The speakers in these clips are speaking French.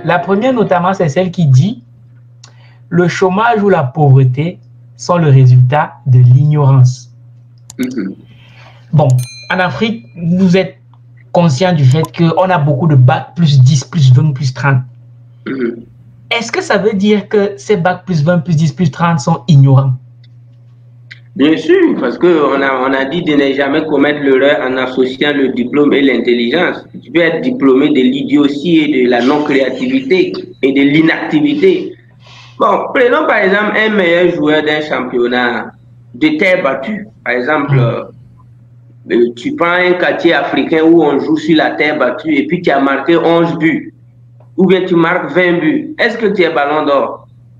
La première, notamment, c'est celle qui dit « Le chômage ou la pauvreté sont le résultat de l'ignorance. » Bon, en Afrique, vous êtes conscient du fait qu'on a beaucoup de bac plus 10, plus 20, plus 30. Est-ce que ça veut dire que ces bac plus 20, plus 10, plus 30 sont ignorants? Bien sûr, parce qu'on a dit de ne jamais commettre l'erreur en associant le diplôme et l'intelligence. Tu peux être diplômé de l'idiotie et de la non-créativité et de l'inactivité. Bon, prenons par exemple un meilleur joueur d'un championnat de terre battue. Par exemple, tu prends un quartier africain où on joue sur la terre battue et puis tu as marqué 11 buts. Ou bien tu marques 20 buts. Est-ce que tu es ballon d'or?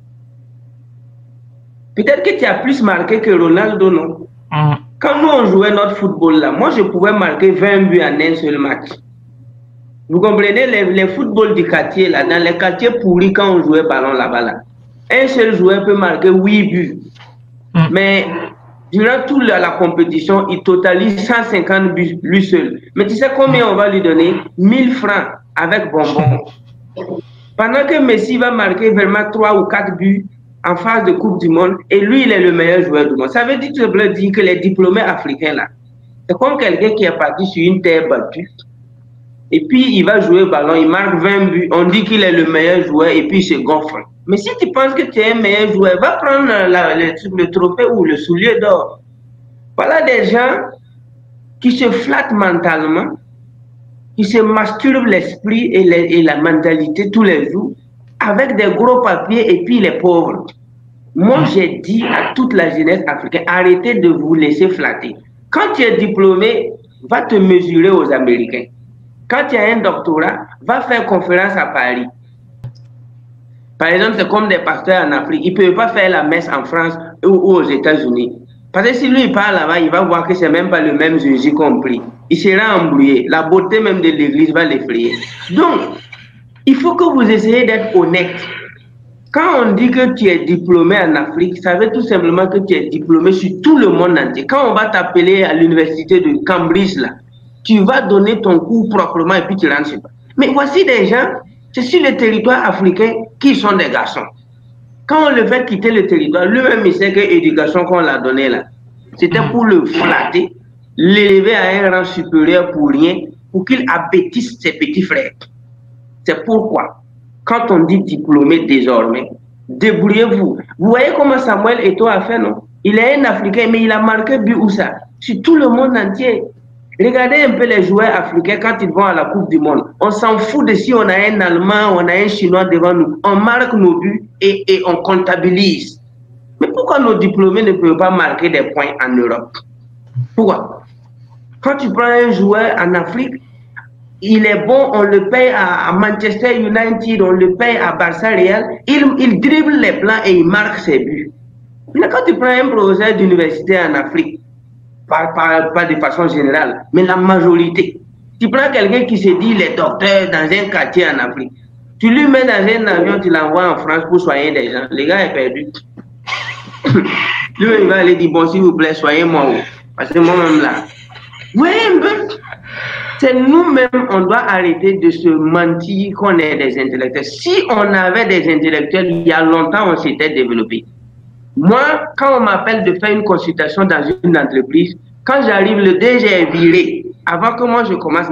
Peut-être que tu as plus marqué que Ronaldo, non? Quand nous on jouait notre football là, moi je pouvais marquer 20 buts en un seul match. Vous comprenez les footballs du quartier là, dans les quartiers pourris quand on jouait ballon là-bas là, un seul joueur peut marquer 8 buts. Mais durant toute la compétition, il totalise 150 buts lui seul. Mais tu sais combien on va lui donner? 1000 francs avec bonbons. Pendant que Messi va marquer vraiment 3 ou 4 buts en phase de Coupe du Monde, et lui, il est le meilleur joueur du monde. Ça veut dire que les diplômés africains, là, c'est comme quelqu'un qui est parti sur une terre battue, et puis il va jouer au ballon, il marque 20 buts, on dit qu'il est le meilleur joueur, et puis il se gonfle. Mais si tu penses que tu es un meilleur joueur, va prendre le trophée ou le soulier d'or. Voilà des gens qui se flattent mentalement, qui se masturbent l'esprit et la mentalité tous les jours, avec des gros papiers et puis les pauvres. Moi, j'ai dit à toute la jeunesse africaine, arrêtez de vous laisser flatter. Quand tu es diplômé, va te mesurer aux Américains. Quand tu as un doctorat, va faire conférence à Paris. Par exemple, c'est comme des pasteurs en Afrique. Ils ne peuvent pas faire la messe en France ou aux États-Unis. Parce que si lui il parle là-bas, il va voir que ce n'est même pas le même Jésus compris. Il sera embrouillé. La beauté même de l'église va l'effrayer. Donc, il faut que vous essayez d'être honnête. Quand on dit que tu es diplômé en Afrique, ça veut tout simplement que tu es diplômé sur tout le monde entier. Quand on va t'appeler à l'université de Cambridge, là, tu vas donner ton cours proprement et puis tu rentres chez toi. Mais voici des gens, c'est sur le territoire africain qui sont des garçons. Quand on le fait quitter le territoire, lui-même il sait que l'éducation qu'on l'a donnée là, c'était pour le flatter, l'élever à un rang supérieur pour rien, pour qu'il appétisse ses petits frères. C'est pourquoi, quand on dit diplômé désormais, débrouillez-vous. Vous voyez comment Samuel Eto'o a fait, non? Il est un Africain, mais il a marqué but où ça? Sur tout le monde entier. Regardez un peu les joueurs africains quand ils vont à la Coupe du Monde. On s'en fout de si on a un Allemand, on a un Chinois devant nous. On marque nos buts et on comptabilise. Mais pourquoi nos diplômés ne peuvent pas marquer des points en Europe? Pourquoi? Quand tu prends un joueur en Afrique, il est bon, on le paye à Manchester United, on le paye à Barça Real, il dribble les plans et il marque ses buts. Mais quand tu prends un professeur d'université en Afrique, pas de façon générale, mais la majorité, tu prends quelqu'un qui se dit les docteurs dans un quartier en Afrique, tu lui mets dans un avion, tu l'envoies en France pour soigner des gens, le gars est perdu. Lui, il va aller dire, bon, s'il vous plaît, soignez-moi, parce que moi-même là, oui, c'est nous-mêmes, on doit arrêter de se mentir qu'on est des intellectuels. Si on avait des intellectuels, il y a longtemps, on s'était développé. Moi, quand on m'appelle de faire une consultation dans une entreprise, quand j'arrive, le DG est viré. Avant que moi je commence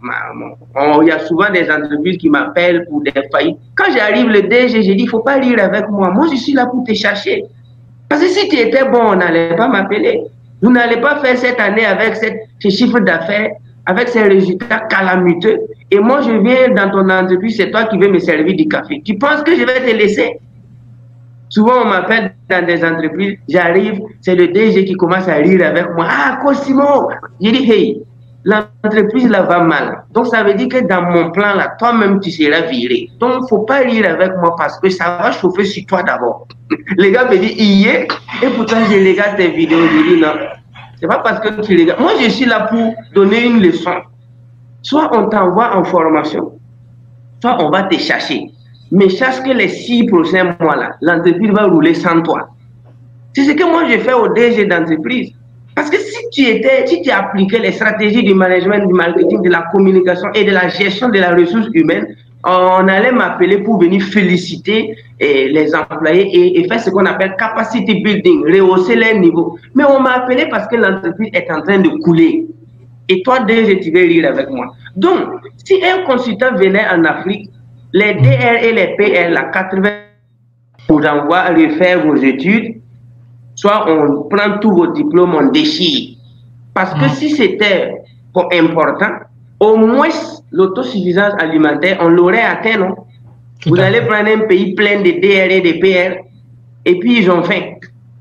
il y a souvent des entreprises qui m'appellent pour des faillites. Quand j'arrive, le DG, j'ai dit, il ne faut pas rire avec moi. Moi, je suis là pour te chercher. Parce que si tu étais bon, on n'allait pas m'appeler. Vous n'allez pas faire cette année avec ces chiffres d'affaires, avec ces résultats calamiteux. Et moi, je viens dans ton entreprise, c'est toi qui veux me servir du café. Tu penses que je vais te laisser? Souvent, on m'appelle dans des entreprises, j'arrive, c'est le DG qui commence à rire avec moi. Ah, Cosimo! J'ai dit, hey, l'entreprise là va mal. Donc, ça veut dire que dans mon plan là, toi-même, tu seras viré. Donc, il ne faut pas rire avec moi parce que ça va chauffer sur toi d'abord. Les gars me disent, il y est, et pourtant, je regarde tes vidéos. Je dis, non, c'est pas parce que tu regardes. Moi, je suis là pour donner une leçon. Soit on t'envoie en formation, soit on va te chercher. Mais sache que les 6 prochains mois-là, l'entreprise va rouler sans toi. C'est ce que moi je fais au DG d'entreprise. Parce que si tu appliquais les stratégies du management, du marketing, de la communication et de la gestion de la ressource humaine, on allait m'appeler pour venir féliciter les employés et faire ce qu'on appelle capacity building, rehausser leur niveau. Mais on m'a appelé parce que l'entreprise est en train de couler. Et toi, déjà, tu veux rire avec moi. Donc, si un consultant venait en Afrique, les DR et les PR, la 80, vous envoie refaire vos études, soit on prend tous vos diplômes, on déchire. Parce que si c'était important, au moins l'autosuffisance alimentaire, on l'aurait atteint, non? Vous allez prendre un pays plein de DR et de PR, et puis ils ont faim.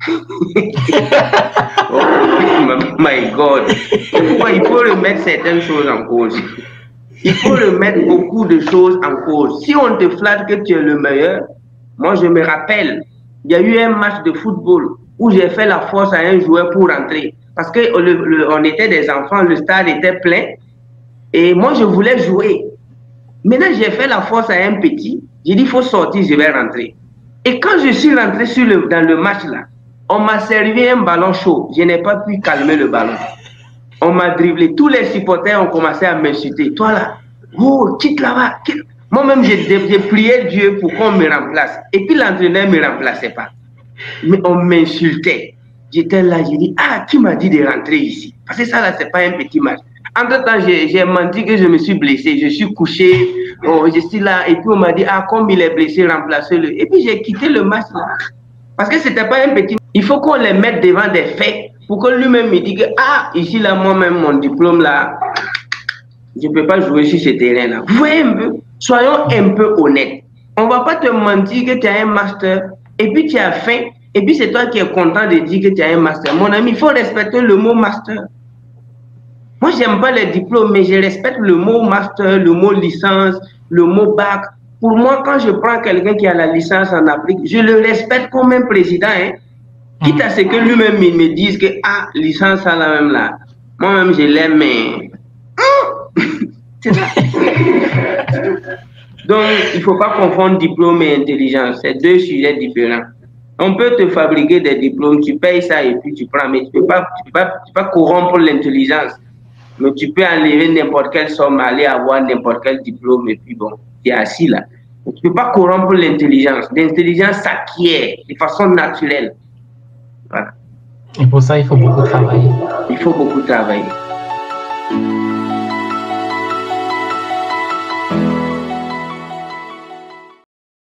Oh my God. Il faut remettre certaines choses en cause. Il faut remettre beaucoup de choses en cause. Si on te flatte que tu es le meilleur, moi je me rappelle, il y a eu un match de football où j'ai fait la force à un joueur pour rentrer. Parce qu'on était des enfants, le stade était plein. Et moi, je voulais jouer. Maintenant, j'ai fait la force à un petit. J'ai dit, il faut sortir, je vais rentrer. Et quand je suis rentré dans le match là, on m'a servi un ballon chaud. Je n'ai pas pu calmer le ballon. On m'a dribblé. Tous les supporters ont commencé à m'insulter. Toi là, oh, quitte là-bas. Moi-même, j'ai prié Dieu pour qu'on me remplace. Et puis l'entraîneur ne me remplaçait pas. Mais on m'insultait. J'étais là, j'ai dit, ah, qui m'a dit de rentrer ici? Parce que ça là, c'est pas un petit match. Entre-temps, j'ai menti que je me suis blessé. Je suis couché, oh, je suis là. Et puis on m'a dit, ah, comme il est blessé, remplacez-le. Et puis j'ai quitté le match là. Parce que c'était pas un petit match. Il faut qu'on les mette devant des faits pour que lui-même me dise que, ah, ici là, moi-même, mon diplôme là, je ne peux pas jouer sur ce terrain-là. Vous voyez un peu? Soyons un peu honnêtes. On ne va pas te mentir que tu as un master et puis tu as faim et puis c'est toi qui es content de dire que tu as un master. Mon ami, il faut respecter le mot master. Moi, je n'aime pas les diplômes, mais je respecte le mot master, le mot licence, le mot bac. Pour moi, quand je prends quelqu'un qui a la licence en Afrique, je le respecte comme un président. Hein. Quitte à ce que lui-même me dise que, ah, licence à la même là. Moi-même, je l'aime, mais... C'est ça. Donc, il ne faut pas confondre diplôme et intelligence. C'est deux sujets différents. On peut te fabriquer des diplômes, tu payes ça et puis tu prends, mais tu ne peux pas corrompre l'intelligence. Mais tu peux enlever n'importe quelle somme, aller avoir n'importe quel diplôme et puis bon, tu es assis là. Tu ne peux pas corrompre l'intelligence. L'intelligence s'acquiert de façon naturelle. Voilà. Et pour ça, il faut beaucoup travailler. Il faut beaucoup travailler.